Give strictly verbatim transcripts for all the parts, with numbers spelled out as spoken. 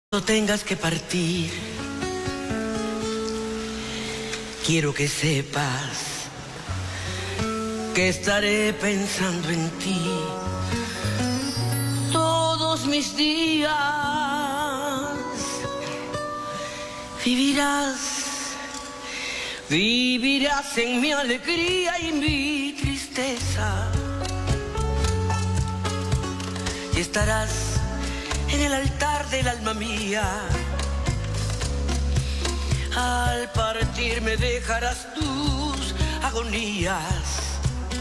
Cuando tengas que partir, quiero que sepas que estaré pensando en ti todos mis días. Vivirás, vivirás en mi alegría y mi tristeza, y estarás en el altar del alma mía. Al partir me dejarás tus agonías,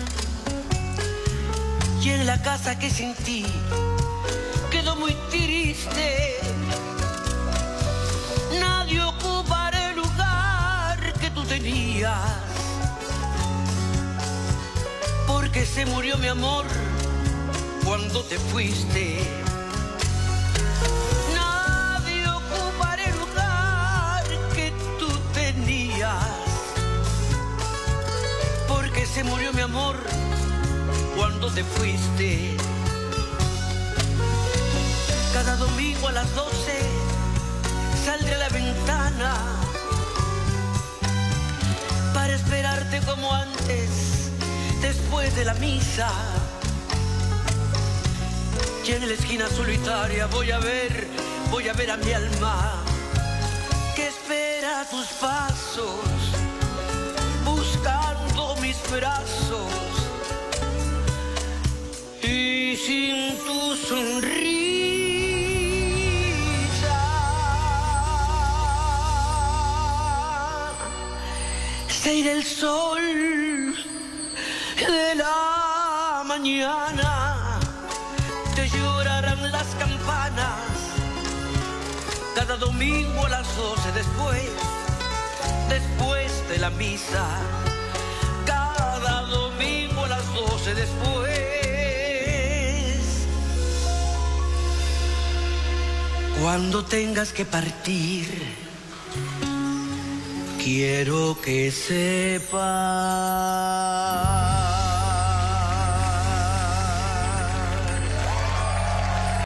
y en la casa que sin ti quedó muy triste, nadie ocupará el lugar que tú tenías, porque se murió mi amor cuando te fuiste. Se murió mi amor cuando te fuiste. Cada domingo a las doce saldré a la ventana para esperarte como antes, después de la misa. Y en la esquina solitaria voy a ver, voy a ver a mi alma que espera tus pasos, buscando mis brazos, y sin tu sonrisa se irá el sol de la mañana. Te llorarán las campanas cada domingo a las doce, después después de la misa, cada domingo a las doce después. Cuando tengas que partir, quiero que sepas